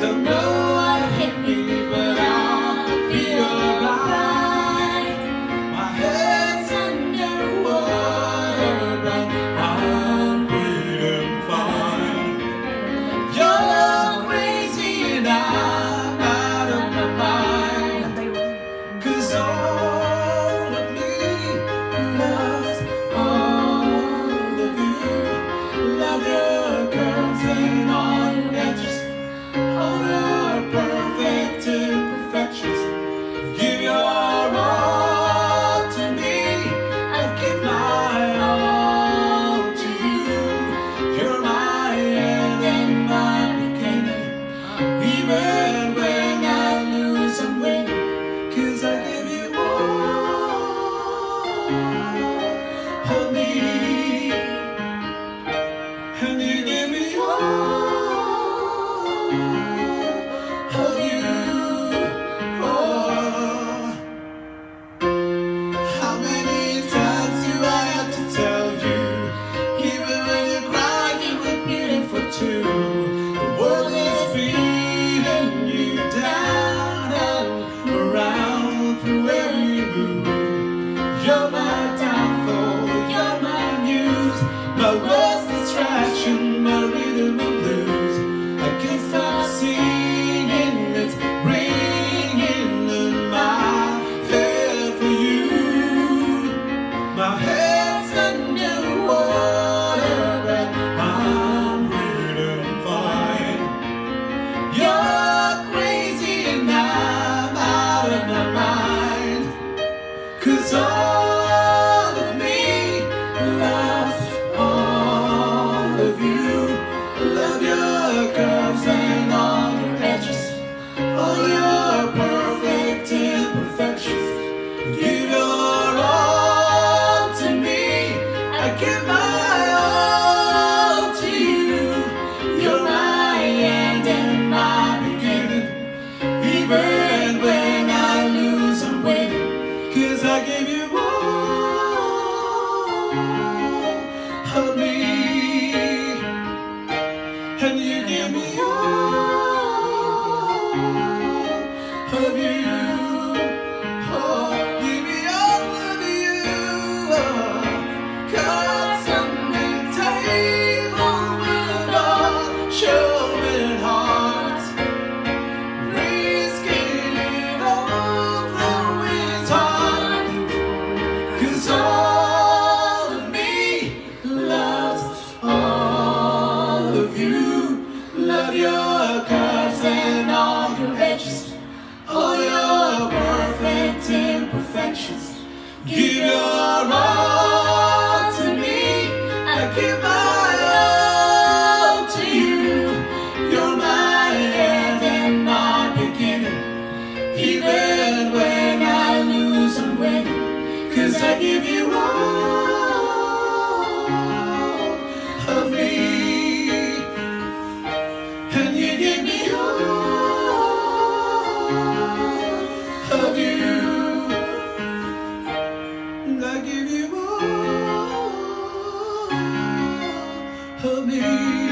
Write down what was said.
Don't know what hit me, but I'll be alright. My head's underwater, but I'm breathing fine. You're crazy and I'm out of my mind. 'Cause all of me loves all of you. Love your curves and all your edges, all your perfect imperfections. Give your all to me, I give my all to you. You're my end and my beginning. Even when I lose, I'm winning. 'Cause I give you all of me, and you give me all of you. Oh, how many times do I have to tell you? Even when you cry, you look beautiful too. The world is beating you down and around through every move. You're my downfall, you're my muse, my worst distraction, my rhythm and blues. I can't stop singing, it's ringing in my head for you. My head's underwater, but I'm breathing fine. You're crazy and I'm out of my mind. 'Cause all of me loves all of you. Love your curves and all your edges, all your perfect imperfections. Give your all to me, I give my all to you. You're my end and my beginning. Even when I lose, I'm winning. 'Cause I give you all of me, and you give me all of you. Oh, give me all of you. Oh, cards on the table with all showing hearts, risking it all, though it's hard. 'Cause all of me loves all of you. Love your curves and all your edges, all your perfect imperfections. Give your all to me, I give my all to you. You're my end and my beginning. Even when I lose, I'm winning. 'Cause I give you all of me, and you give me all of you. And I give you all of me.